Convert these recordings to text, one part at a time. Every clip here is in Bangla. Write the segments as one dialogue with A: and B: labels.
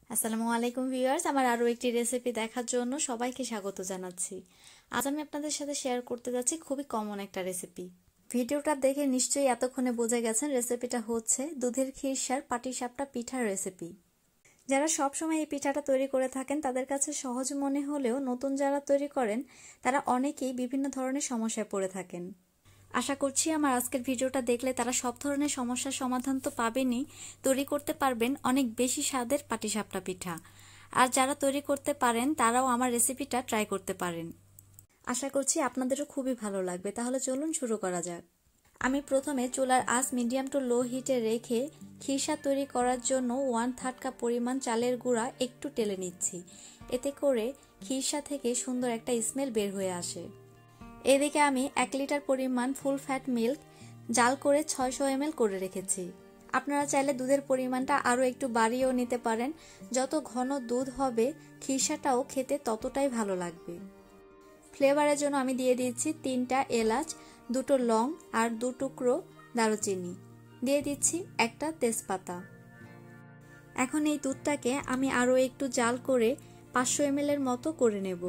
A: আসসালামু আলাইকুম ভিউয়ার্স, আমার আরও একটি রেসিপি দেখার জন্য সবাইকে স্বাগত জানাচ্ছি। আজ আমি আপনাদের সাথে শেয়ার করতে যাচ্ছি খুবই কমন একটা রেসিপি। ভিডিওটা দেখে নিশ্চয়ই এতক্ষণে বুঝে গেছেন রেসিপিটা হচ্ছে দুধের খিরসার পাটিসাপটা পিঠার রেসিপি। যারা সবসময় এই পিঠাটা তৈরি করে থাকেন তাদের কাছে সহজ মনে হলেও নতুন যারা তৈরি করেন তারা অনেকেই বিভিন্ন ধরনের সমস্যায় পড়ে থাকেন। আশা করছি আমার আজকের ভিডিওটা দেখলে তারা সব ধরনের সমস্যার সমাধান তো পাবেনই, তৈরি করতে পারবেন অনেক বেশি স্বাদের পাটিসাপটা পিঠা। আর যারা তৈরি করতে পারেন তারাও আমার রেসিপিটা ট্রাই করতে পারেন। আশা করছি আপনাদেরও খুবই ভালো লাগবে। তাহলে চলুন শুরু করা যাক। আমি প্রথমে চুলার আঁচ মিডিয়াম টু লো হিটে রেখে খিরসা তৈরি করার জন্য 1/3 কাপ পরিমাণ চালের গুঁড়া একটু টেলে নিচ্ছি। এতে করে খিরসা থেকে সুন্দর একটা স্মেল বের হয়ে আসে। এদিকে আমি 1 লিটার পরিমাণ ফুল ফ্যাট মিল্ক জাল করে 600 ml করে রেখেছি। আপনারা চাইলে দুধের পরিমাণটা আরও একটু বাড়িয়েও নিতে পারেন। যত ঘন দুধ হবে খিরসাটাও খেতে ততটাই ভালো লাগবে। ফ্লেভারের জন্য আমি দিয়ে দিচ্ছি 3টা এলাচ, 2টো লং আর 2 টুকরো দারুচিনি, দিয়ে দিচ্ছি একটা তেজপাতা। এখন এই দুধটাকে আমি আরও একটু জাল করে 500 ml এর মতো করে নেব।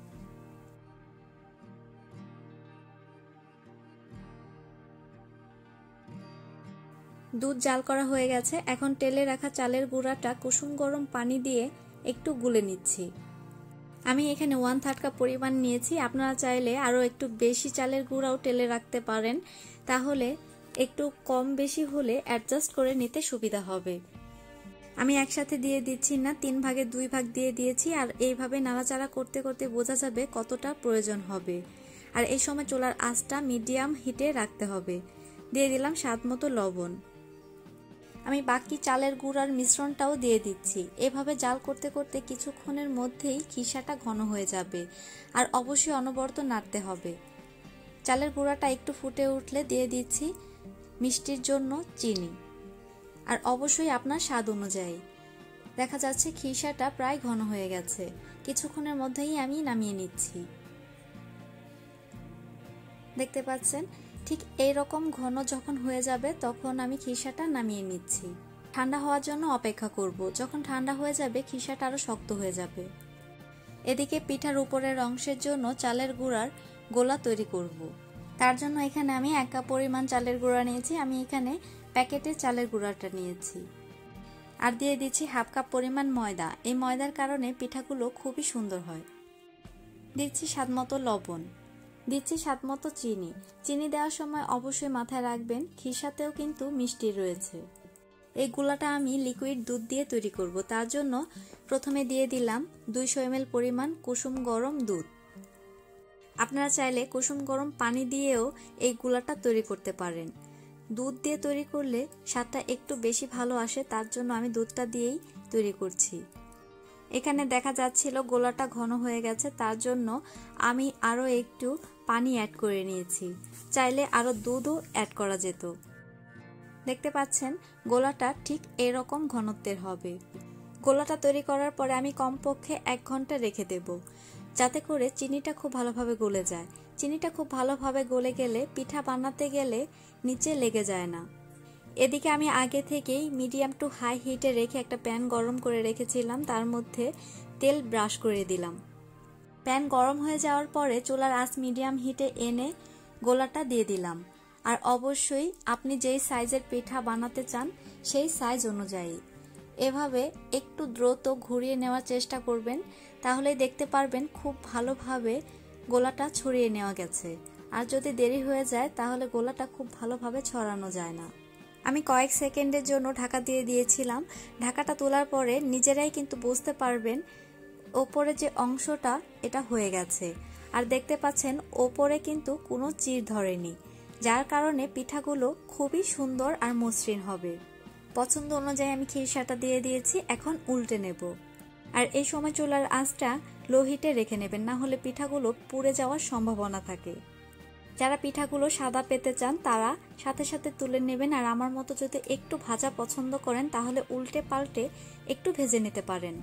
A: দুধ জাল করা হয়ে গেছে। এখন টেলে রাখা চালের গুঁড়াটা কুসুম গরম পানি দিয়ে একটু গুলে নিচ্ছি। আমি এখানে 1/3 কাপ পরিমাণ নিয়েছি। আপনারা চাইলে আরও একটু বেশি চালের গুঁড়াও টেলে রাখতে পারেন, তাহলে একটু কম বেশি হলে অ্যাডজাস্ট করে নিতে সুবিধা হবে। আমি একসাথে দিয়ে দিচ্ছি না, 3 ভাগে 2 ভাগ দিয়ে দিয়েছি। আর এইভাবে নাড়াচাড়া করতে করতে বোঝা যাবে কতটা প্রয়োজন হবে। আর এই সময় চুলার আঁচটা মিডিয়াম হিটে রাখতে হবে। দিয়ে দিলাম স্বাদ মতো লবণ। আমি বাকি চালের গুঁড়ার মিশ্রণটাও দিয়ে দিচ্ছি। এভাবে জাল করতে করতে কিছুক্ষণের মধ্যেই খিরসাটা ঘন হয়ে যাবে। আর অবশ্যই অনবরত নাড়তে হবে। চালের গুঁড়াটা একটু ফুটে উঠলে দিয়ে দিচ্ছি মিষ্টির জন্য চিনি, আর অবশ্যই আপনার স্বাদ অনুযায়ী। দেখা যাচ্ছে খিরসাটা প্রায় ঘন হয়ে গেছে। কিছুক্ষণের মধ্যেই আমি নামিয়ে নিচ্ছি। দেখতে পাচ্ছেন ঠিক এইরকম ঘন যখন হয়ে যাবে তখন আমি খিরসাটা নামিয়ে নিচ্ছি। ঠান্ডা হওয়ার জন্য অপেক্ষা করব। যখন ঠান্ডা হয়ে যাবে খিরসাটা আরো শক্ত হয়ে যাবে। এদিকে পিঠার উপরের অংশের জন্য চালের গুঁড়ার গোলা তৈরি করব। তার জন্য এখানে আমি 1 কাপ পরিমাণ চালের গুঁড়া নিয়েছি। আমি এখানে প্যাকেটের চালের গুঁড়াটা নিয়েছি। আর দিয়ে দিচ্ছি 1/2 কাপ পরিমাণ ময়দা। এই ময়দার কারণে পিঠাগুলো খুবই সুন্দর হয়। দিচ্ছি স্বাদমতো লবণ, দিচ্ছি স্বাদমতো চিনি। চিনি দেওয়ার সময় অবশ্যই মাথায় রাখবেন খিরসাতেও কিন্তু মিষ্টি রয়েছে। এই গুলাটা আমি লিকুইড দুধ দিয়ে তৈরি করব। তার জন্য প্রথমে দিয়ে দিলাম 200 ml পরিমাণ কুসুম গরম দুধ। আপনারা চাইলে কুসুম গরম পানি দিয়েও এই গুলাটা তৈরি করতে পারেন। দুধ দিয়ে তৈরি করলে স্বাদটা একটু বেশি ভালো আসে, তার জন্য আমি দুধটা দিয়েই তৈরি করছি। এখানে দেখা যাচ্ছিল গোলাটা ঘন হয়ে গেছে, তার জন্য আমি আরও একটু পানি অ্যাড করে নিয়েছি। চাইলে আরও দুধও অ্যাড করা যেত। দেখতে পাচ্ছেন গোলাটা ঠিক এরকম ঘনত্বের হবে। গোলাটা তৈরি করার পরে আমি কমপক্ষে 1 ঘন্টা রেখে দেব, যাতে করে চিনিটা খুব ভালোভাবে গলে যায়। চিনিটা খুব ভালোভাবে গলে গেলে পিঠা বানাতে গেলে নিচে লেগে যায় না। এদিকে আমি আগে থেকেই মিডিয়াম টু হাই হিটে রেখে একটা প্যান গরম করে রেখেছিলাম। তার মধ্যে তেল ব্রাশ করে দিলাম। প্যান গরম হয়ে যাওয়ার পরে চুলার আঁচ মিডিয়াম হিটে এনে গোলাটা দিয়ে দিলাম। আর অবশ্যই আপনি যেই সাইজের পিঠা বানাতে চান সেই সাইজ অনুযায়ী এভাবে একটু দ্রুত ঘুরিয়ে নেওয়ার চেষ্টা করবেন, তাহলেই দেখতে পারবেন খুব ভালোভাবে গোলাটা ছড়িয়ে নেওয়া গেছে। আর যদি দেরি হয়ে যায় তাহলে গোলাটা খুব ভালোভাবে ছড়ানো যায় না। আমি কয়েক সেকেন্ডের জন্য ঢাকা দিয়ে দিয়েছিলাম। ঢাকাটা তোলার পরে নিজেরাই কিন্তু বুঝতে পারবেন ওপরে যে অংশটা এটা হয়ে গেছে। আর দেখতে পাচ্ছেন ওপরে কিন্তু কোনো চির ধরেনি, যার কারণে পিঠাগুলো খুবই সুন্দর আর মসৃণ হবে। পছন্দ অনুযায়ী আমি খিরসাটা দিয়ে দিয়েছি। এখন উল্টে নেব। আর এই সময় চুলার আঁচটা লো হিটে রেখে নেবেন, না হলে পিঠাগুলো পুড়ে যাওয়ার সম্ভাবনা থাকে। যারা পিঠাগুলো সাদা পেতে চান তারা সাথে সাথে তুলে নেবেন। আর আমার মতো যদি একটু ভাজা পছন্দ করেন তাহলে উল্টে পাল্টে একটু ভেজে নিতে পারেন।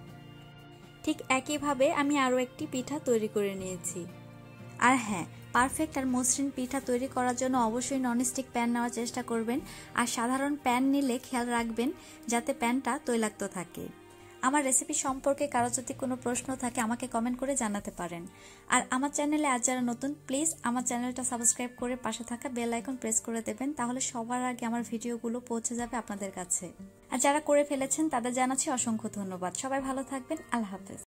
A: ঠিক একইভাবে আমি আরও একটি পিঠা তৈরি করে নিয়েছি। আর হ্যাঁ, পারফেক্ট আর মসৃণ পিঠা তৈরি করার জন্য অবশ্যই ননস্টিক প্যান নেওয়ার চেষ্টা করবেন। আর সাধারণ প্যান নিলে খেয়াল রাখবেন যাতে প্যানটা তৈলাক্ত থাকে। আমার রেসিপি সম্পর্কে কারো যদি কোনো প্রশ্ন থাকে আমাকে কমেন্ট করে জানাতে পারেন। আর আমার চ্যানেলে আজ যারা নতুন, প্লিজ আমার চ্যানেলটা সাবস্ক্রাইব করে পাশে থাকা বেল আইকন প্রেস করে দেবেন, তাহলে সবার আগে আমার ভিডিওগুলো পৌঁছে যাবে আপনাদের কাছে। আর যারা করে ফেলেছেন তাদের জানাচ্ছি অসংখ্য ধন্যবাদ। সবাই ভালো থাকবেন। আল্লাহ হাফেজ।